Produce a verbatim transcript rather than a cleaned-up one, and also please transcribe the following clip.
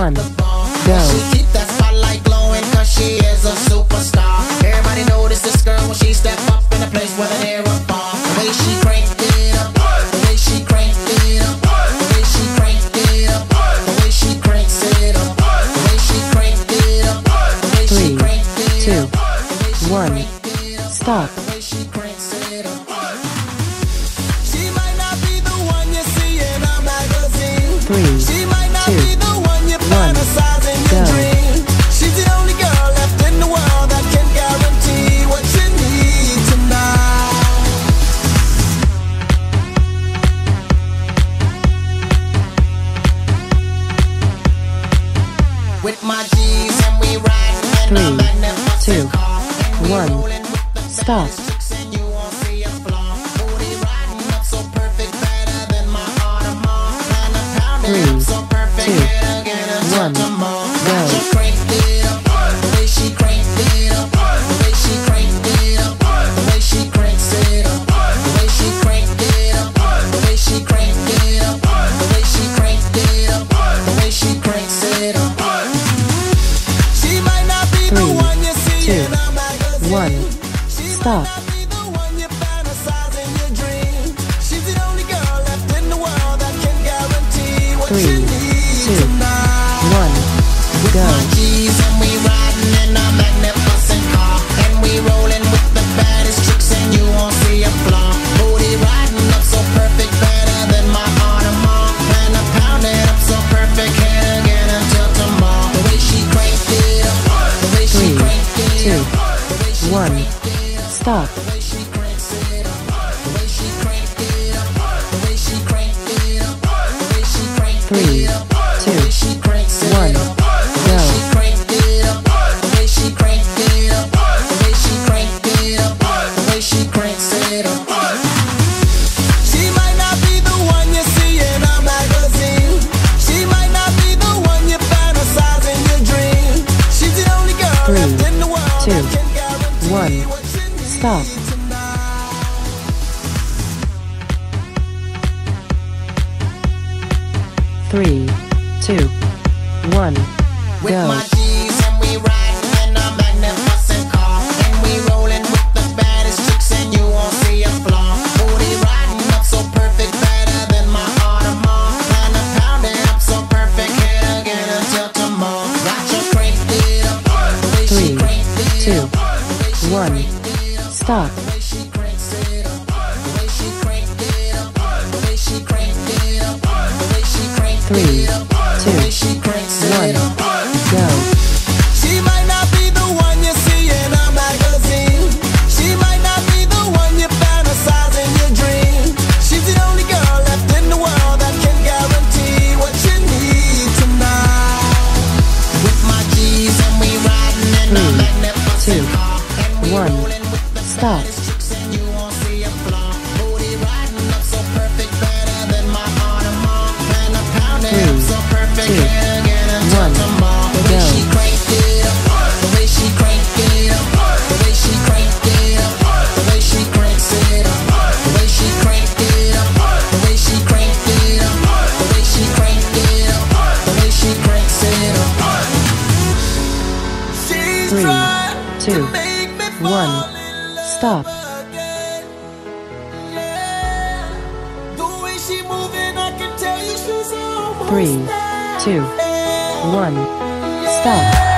one, the ball. go. She keep that spotlight glowing cause she is a superstar. Everybody notice this girl when she step up in a place where the hair up on. The way she crank it up, the way she crank it up, the way she crank it up, the way she cranks it up, the way she crank it up, the way she Three, crank it two, up, the way she one, crank it up, stop. the way she cranks it up. She might not be the one you see in a magazine. Three, She might not two, be the one you one, fantasize in your go. dream. She's the only girl left in the world that can guarantee what you need tonight. With my G's and we riding in a Three, magnificent two, car, and we one, rolling with the stop. baddest chicks and you won't see a flaw. Booty riding up so perfect, better than my Audemars. And I'm pounding Three, up so perfect, two, hit again until one, tomorrow. go. Watch her crank it up, the way she crank it up, the way she crank it up, the way she cranks it up, the way she crank it up, the way she crank it up, the way she crank it up, the way she cranks it up. She might not be the Three, one you see two, in a magazine. one, She stop. might not be the one you fantasize in your dream. She's the only girl left in the world that can guarantee what Three, you need two, tonight. one, With go. my G's and we riding in a magnificent car, and we rolling with the baddest chicks and you won't see a flaw. Booty riding up so perfect, better than my Audemars. And I pound it up so perfect, hit again until tomorrow. The way she cranked it up, the way she Three, cranked it two, up, the way she one, cranked it up, stop. the way she cranks it up, the way she cranked it up, the way she cranked it up, the way she cranked Three, it up, the two, way she cranks it one, up, the way go. she cranked it up, the way she cranked it up, the way she cranked it up, the way she cranks it up. She might not be the one you see in a magazine. She might not be the one you fantasize in your dream. She's the only girl Three, left in the world two, that can guarantee one, what you need stop. tonight. Three, two, one, With go. my G's and we riding in a magnificent car, and we rolling with the baddest chicks and you won't see a flaw. Booty riding up so perfect, better than my Audemars. And I'm pounding up so perfect, hit again until tomorrow. Watch her crank it up, the way she Three, cranked it two, up, the way she one, cranked it up, stop. the way she cranks it up, the way she cranked it up, the way she cranked it up, the way she cranked Three, it up, the two, way she cranks one, it up. go. She might not be the one you see in a magazine. She might not be the one you fantasize in your dream. She's the only girl left in the world that can guarantee what you need tonight. With my G's and we riding in a Three, magnificent two, car, and we one, rolling with the stop. baddest chicks and you won't see a flaw. Booty riding up so perfect, better than my Audemars. And I'm pounding Three, up so perfect, two, hit again until one, tomorrow. The way go. she cranked it up, the way she cranked it up, the way she cranked it up, the way she cranks it up, the way she cranked it up, the way she cranked it up, the way she cranked it up, the way she cranks it up. She's Three, trying two, to make me one, fall in love stop. again. Yeah. The way she moving, I can tell you she's almost Three, there. two, one, stop.